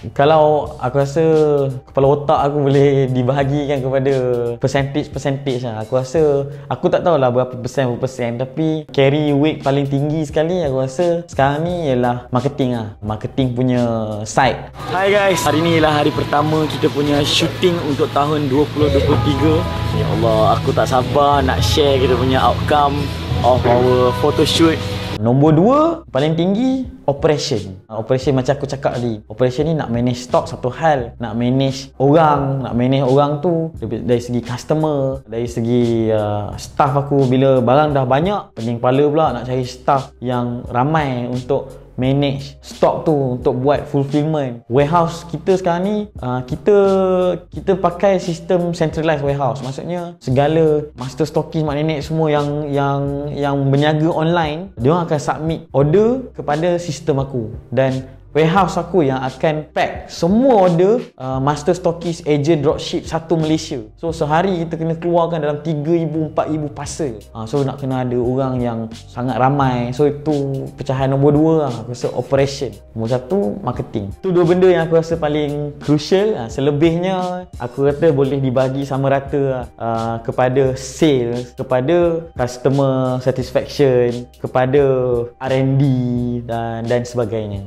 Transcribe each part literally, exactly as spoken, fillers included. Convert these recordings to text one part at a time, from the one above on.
Kalau aku rasa kepala otak aku boleh dibahagikan kepada percentage-percentage lah. Aku rasa, aku tak tahulah berapa persen, berapa persen, tapi carry weight paling tinggi sekali aku rasa sekarang ni ialah marketing lah. Marketing punya side. Hai guys, hari ni ialah hari pertama kita punya shooting untuk tahun dua ribu dua puluh tiga. Ya Allah, aku tak sabar nak share kita punya outcome of our photoshoot. Nombor dua, paling tinggi, operation. Operation macam aku cakap tadi. Operation ni nak manage stock satu hal. Nak manage orang. Nak manage orang tu dari segi customer, dari segi uh, staff aku. Bila barang dah banyak, pening kepala pula nak cari staff yang ramai untuk manage stock tu, untuk buat fulfillment. Warehouse kita sekarang ni, uh, kita kita pakai sistem centralized warehouse. Maksudnya segala master stockist, mak nenek semua yang yang yang berniaga online, dia orang akan submit order kepada sistem aku, dan warehouse aku yang akan pack semua order uh, master stockist, agent, dropship satu Malaysia. So sehari kita kena keluarkan dalam tiga ribu, empat ribu parcel. uh, So nak kena ada orang yang sangat ramai. So itu pecahan nombor dua lah. Aku rasa operation. Nombor satu, marketing. Itu dua benda yang aku rasa paling crucial. uh, Selebihnya aku kata boleh dibagi sama rata uh, kepada sales, kepada customer satisfaction, kepada R and D dan, dan sebagainya.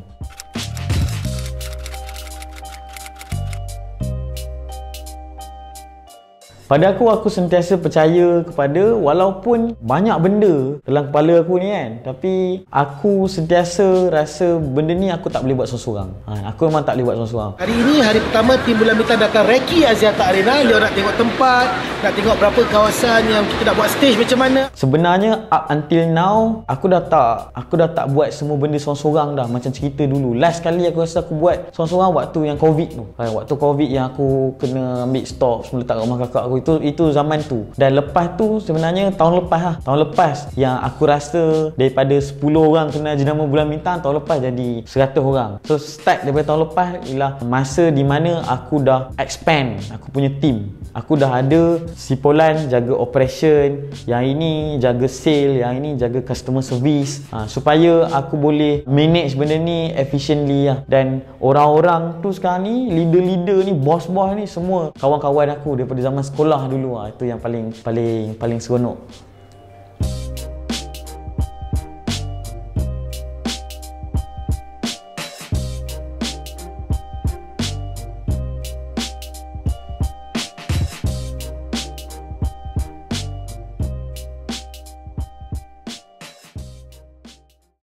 Pada aku, aku sentiasa percaya kepada, walaupun banyak benda dalam kepala aku ni kan, tapi aku sentiasa rasa benda ni aku tak boleh buat seorang-seorang. ha, Aku memang tak boleh buat seorang-seorang. Hari ini hari pertama tim Bulan Bintang datang Reki Axiata Arena. Dia nak tengok tempat, nak tengok berapa kawasan yang kita nak buat stage macam mana. Sebenarnya up until now, aku dah tak Aku dah tak buat semua benda seorang-seorang dah. Macam cerita dulu, last kali aku rasa aku buat seorang-seorang waktu yang Covid tu. ha, Waktu Covid yang aku kena ambil stok semua letak kat rumah kakak aku. Itu itu zaman tu. Dan lepas tu sebenarnya tahun lepas lah. Tahun lepas yang aku rasa daripada sepuluh orang kena jenama Bulan Bintang, tahun lepas jadi seratus orang. So start daripada tahun lepas ialah masa di mana aku dah expand aku punya team. Aku dah ada si Polan jaga operation, yang ini jaga sale, yang ini jaga customer service, ha, supaya aku boleh manage benda ni efficiently lah. Dan orang-orang tu sekarang ni, leader-leader ni, bos-bos ni, semua kawan-kawan aku daripada zaman sekolah dulu lah. Itu yang paling paling paling seronok.